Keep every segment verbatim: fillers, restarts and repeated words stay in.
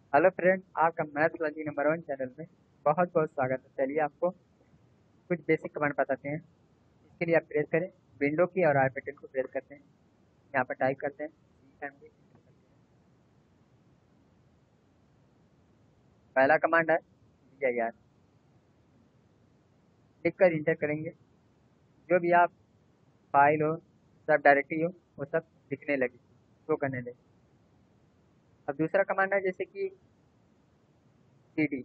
Hello friend, आपका math learning number one channel में बहुत बहुत स्वागत है। चलिए आपको कुछ बेसिक कमांड बताते हैं। इसके लिए आप प्रेस करें विंडो की और आई बटन को प्रेस करते हैं। यहाँ पर टाइप करते हैं फैमिली। पहला कमांड है वी आई आर। लिख कर इंटर करेंगे। जो भी आप फाइल हो, सब डायरेक्टरी हो, वो सब दिखने लगे, शो करने लगे। अब दूसरा कमांड है जैसे कि सी डी।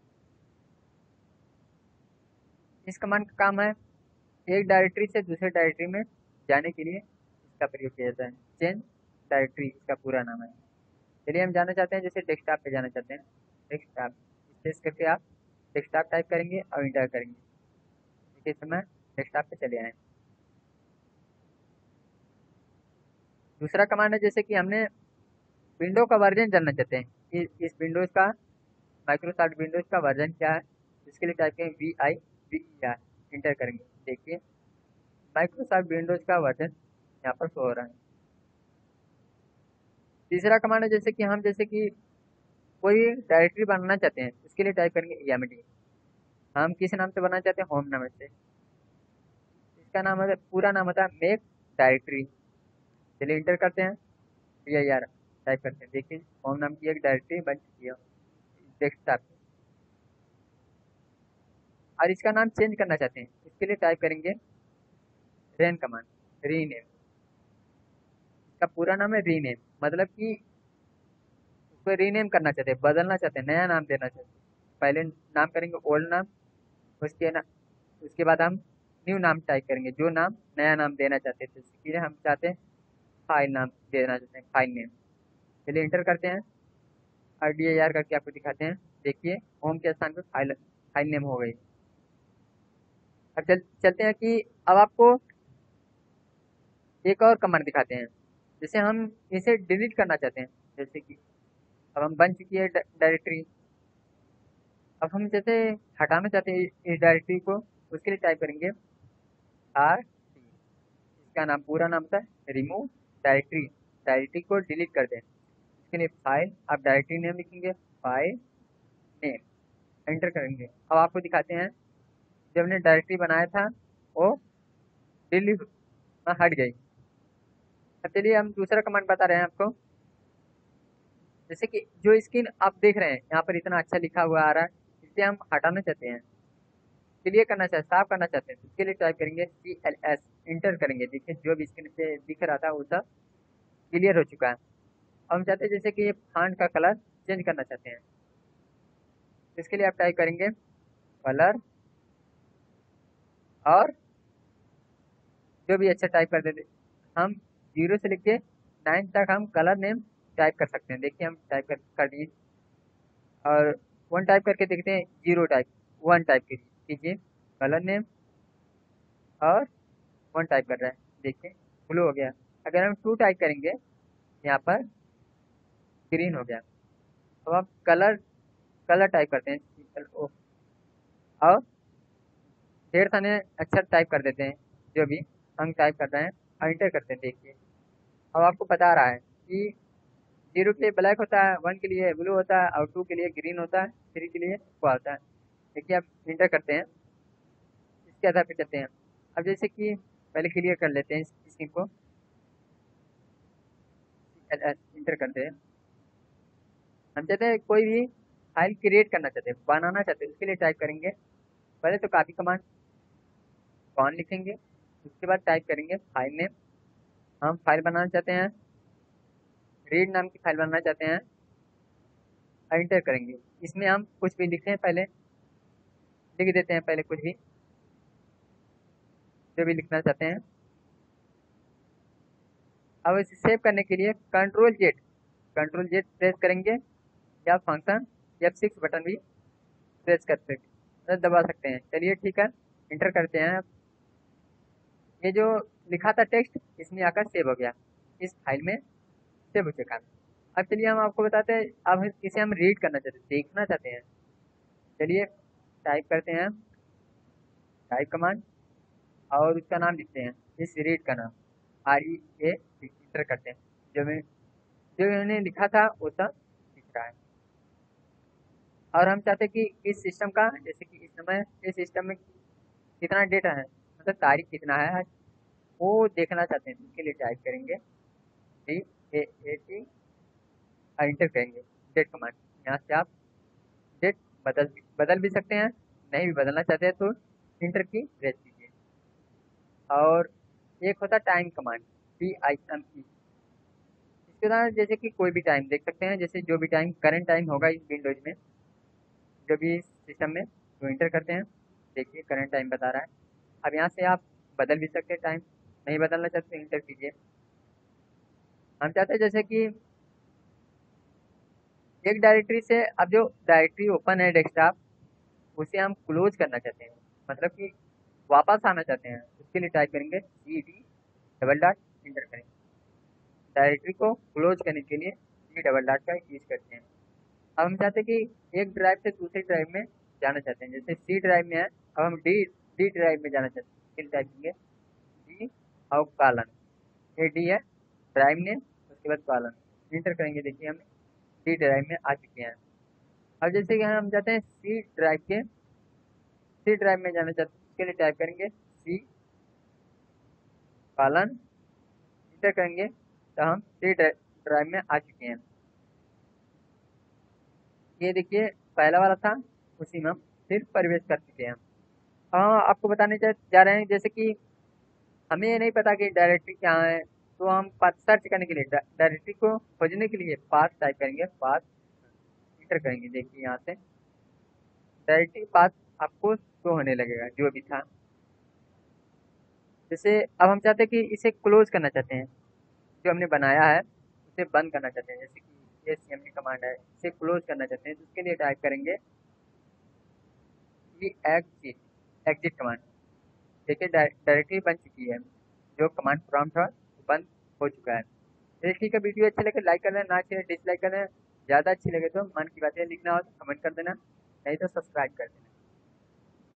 इस कमांड का काम है एक डायरेक्टरी से दूसरे डायरेक्टरी में जाने के लिए इसका प्रयोग किया जाता है। चेंज डायरेक्टरी इसका पूरा नाम है। चलिए हम जाना चाहते हैं, जैसे डेस्कटॉप पे जाना चाहते हैं। डेस्कटॉप स्पेस करके आप डेस्कटॉप टाइप करेंगे और इंटर करेंगे। देखिए इस समय डेस्कटॉप पे चले आए। दूसरा कमांड है जैसे कि हमने विंडो का वर्जन जानना चाहते हैं कि इस विंडोज का, माइक्रोसॉफ्ट विंडोज का वर्जन क्या है। इसके लिए टाइप करेंगे V I V E R, enter करेंगे। देखिए माइक्रोसॉफ्ट विंडोज का वर्जन यहाँ पर शो हो रहा है। तीसरा कमांड है जैसे कि हम जैसे कि कोई डायरेक्टरी बनाना चाहते हैं, उसके लिए टाइप करेंगे ई एम डी। हम किस नाम से बनाना चाहते हैं, होम नाम से। इसका नाम है, पूरा नाम होता है मेक डायरेक्टरी। चलिए इंटर करते हैं, वी आई आर टाइप करते हैं। देखिए होम नाम की एक डायरेक्टरी बन चुकी है डेस्कटॉप पे। और इसका नाम चेंज करना चाहते हैं, इसके लिए टाइप करेंगे रेन कमांड, रीनेम। इसका पूरा नाम है रीनेम, मतलब कि उसको रीनेम करना चाहते हैं, बदलना चाहते हैं, नया नाम देना चाहते हैं। पहले नाम करेंगे ओल्ड नाम, उसके ना उसके बाद हम न्यू नाम टाइप करेंगे, जो नाम नया नाम देना चाहते थे। इसके लिए हम चाहते हैं फाइल नाम देना चाहते हैं, फाइल नेम। चलिए इंटर करते हैं और डी आई आर करके आपको दिखाते हैं। देखिए होम के स्थान पे फाइल फाइल नेम हो गई। अब चल चलते हैं कि अब आपको एक और कमांड दिखाते हैं। जैसे हम इसे डिलीट करना चाहते हैं, जैसे कि अब हम बन चुकी है डायरेक्टरी। अब हम जैसे हटाना चाहते हैं इस डायरेक्टरी को, उसके लिए टाइप करेंगे आर टी। इसका नाम, पूरा नाम था रिमूव डायरेक्टरी। डायरेक्टरी को डिलीट कर दें। इसके लिए फाइल, आप डायरेक्टरी नेम लिखेंगे, फाइल नेम, एंटर करेंगे। अब आपको दिखाते हैं जब हमने डायरेक्टरी बनाया था वो डिलीट हट गई। अब चलिए हम दूसरा कमांड बता रहे हैं आपको। जैसे कि जो स्क्रीन आप देख रहे हैं यहाँ पर इतना अच्छा लिखा हुआ आ रहा है, इसे हम हटाना चाहते हैं, क्लियर करना चाहते हैं, साफ करना चाहते हैं। इसके लिए टाइप करेंगे सी एल एस, इंटर करेंगे। देखिए जो भी स्क्रीन पे दिख रहा था वो सब क्लियर हो चुका है। अब हम चाहते हैं जैसे कि ये फॉन्ट का कलर चेंज करना चाहते हैं। इसके लिए आप टाइप करेंगे कलर, और जो भी अच्छा टाइप कर देते, हम जीरो से लेके नाइन तक हम कलर नेम टाइप कर सकते हैं। देखिए हम टाइप कर कर दिए, और वन टाइप करके देखते हैं, जीरो टाइप, वन टाइप कीजिए कलर नेम, और वन टाइप कर रहा है। देखिए ब्लू हो गया। अगर हम टू टाइप करेंगे, यहाँ पर ग्रीन हो गया। अब आप कलर कलर टाइप करते हैं ओ, और ढेर सारे अक्षर टाइप कर देते हैं, जो भी हम टाइप कर रहे हैं, और इंटर करते हैं। देखिए अब आपको बता रहा है कि जीरो के लिए ब्लैक होता है, वन के लिए ब्लू होता है, और टू के लिए ग्रीन होता है, थ्री के लिए वो होता है। देखिए आप इंटर करते हैं, इसके आधार पे चलते हैं। अब जैसे कि पहले क्लियर कर लेते हैं इस स्क्रीन को, इंटर करते हैं। हम चाहते हैं कोई भी फाइल क्रिएट करना चाहते हैं, बनाना चाहते हैं, उसके लिए टाइप करेंगे पहले तो कॉपी कमांड, कौन लिखेंगे, उसके बाद टाइप करेंगे फाइल नेम। हम फाइल बनाना चाहते हैं, रीड नाम की फाइल बनाना चाहते हैं, एंटर करेंगे। इसमें हम कुछ भी लिखते हैं, पहले लिख देते हैं पहले कुछ भी, जो भी लिखना चाहते हैं। अब इसे सेव करने के लिए control Z control Z press करेंगे, या फंक्शन एफ सिक्स बटन भी प्रेस कर सकते, दबा सकते हैं। चलिए ठीक है, इंटर करते हैं। ये जो लिखा था टेक्स्ट इसमें आकर सेव हो गया, इस फाइल में सेव हो चुका। अब चलिए हम आपको बताते हैं, अब इसे हम रीड करना चाहते हैं, देखना चाहते हैं। चलिए टाइप करते हैं टाइप कमांड, और उसका नाम लिखते हैं, इस रीड का नाम आर ई ए, इंटर करते हैं। जो मैं जो मैंने लिखा था वो सब दिख रहा है। और हम चाहते हैं कि इस सिस्टम का, जैसे कि इस समय इस सिस्टम में कितना डेटा है, मतलब तारीख कितना है आज, वो देखना चाहते हैं। इसके लिए टाइप करेंगे डी ए ए टी और इंटर करेंगे डेट कमांड। यहाँ से आप डेट बदल बदल भी सकते हैं, नहीं भी बदलना चाहते हैं तो इंटर की प्रेस कीजिए। और एक होता है time command, T I M E. इसके द्वारा जैसे कि कोई भी टाइम देख सकते हैं, जैसे जो भी टाइम करंट टाइम होगा इस विंडोज में, जो भी सिस्टम में, तो इंटर करते हैं। देखिए करंट टाइम बता रहा है। अब यहाँ से आप बदल भी सकते हैं टाइम, नहीं बदलना चाहते तो इंटर कीजिए। हम चाहते हैं जैसे कि एक डायरेक्टरी से अब जो डायरेक्टरी ओपन है डेस्कटॉप, उसे हम क्लोज करना चाहते हैं, मतलब कि वापस आना चाहते हैं। उसके लिए टाइप करेंगे C D double dot, enter करेंगे। डायरेक्टरी को क्लोज करने के लिए सी डबल डॉट का यूज करते हैं। अब हम चाहते हैं कि एक ड्राइव से दूसरी ड्राइव में जाना चाहते हैं, जैसे सी ड्राइव में है, अब हम डी डी ड्राइव में जाना चाहते हैं। इसके लिए टाइप करेंगे डी और कॉलन, ये डी है ड्राइव नेम, उसके बाद कॉलन, इंटर करेंगे। देखिए हम डी ड्राइव में आ चुके हैं। अब जैसे कि हम चाहते हैं सी ड्राइव के सी ड्राइव में जाना चाहते हैं, उसके लिए टाइप करेंगे सी कॉलन, इंटर करेंगे तो हम सी ड्राइव में आ चुके हैं। ये देखिए पहला वाला था, उसी में हम फिर प्रवेश कर चुके हैं। हाँ, आपको बताने जा जा रहे हैं जैसे कि हमें ये नहीं पता कि डायरेक्टरी क्या है, तो हम पाथ सर्च करने के लिए, डायरेक्टरी को खोजने के लिए पाथ टाइप करेंगे, पाथ इंटर करेंगे। देखिए यहाँ से डायरेक्टरी पाथ आपको शो होने लगेगा जो भी था। जैसे अब हम चाहते हैं कि इसे क्लोज करना चाहते हैं, जो हमने बनाया है उसे बंद करना चाहते हैं, जैसे कि ये सी एम डी कमांड है, इसे क्लोज करना चाहते हैं, तो उसके लिए टाइप करेंगे ई एग्जिट एग्जिट कमांड। देखिए डायरेक्टरी बन चुकी है, जो कमांड प्रॉम्प्ट था वो बंद हो चुका है। चलिए ठीक है, वीडियो अच्छी लगे लाइक कर देना, ना अच्छी डिसलाइक कर देना। ज़्यादा अच्छी लगे तो मन की बातें लिखना हो तो कमेंट कर देना, नहीं तो सब्सक्राइब कर देना।